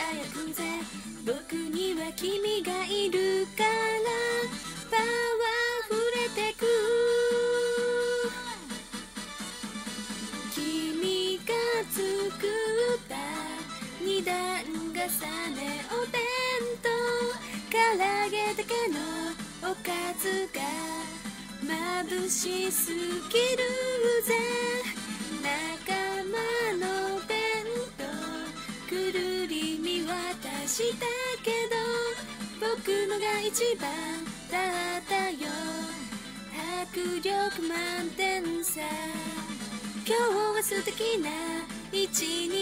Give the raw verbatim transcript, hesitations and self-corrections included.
輝くぜ。僕には君がいるからパワー溢れてく。君が作った二段重ねお弁当、唐揚げだけのおかずが眩しすぎるぜ。仲間の弁当くるり見渡したけど僕のが一番だったよ。迫力満点さ。今日は素敵な一日